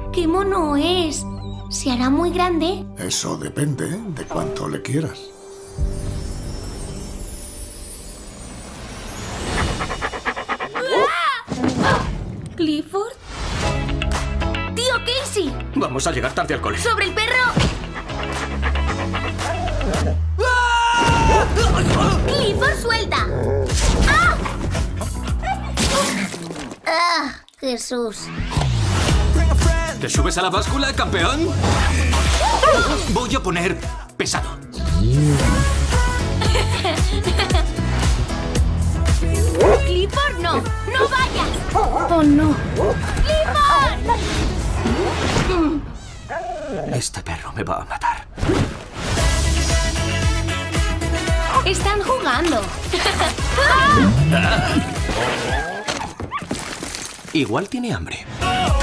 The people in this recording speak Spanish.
¡Qué mono es! ¿Se hará muy grande? Eso depende de cuánto le quieras. ¿Clifford? ¡Tío Casey! Vamos a llegar tarde al cole. ¡Sobre el perro! ¡Clifford, suelta! ¡Ah! ¡Ah! ¡Jesús! ¿Te subes a la báscula, campeón? Voy a poner pesado. ¡Clifford, no! ¡No vayas! ¡Oh, no! ¡Clifford! Este perro me va a matar. Están jugando. Igual tiene hambre.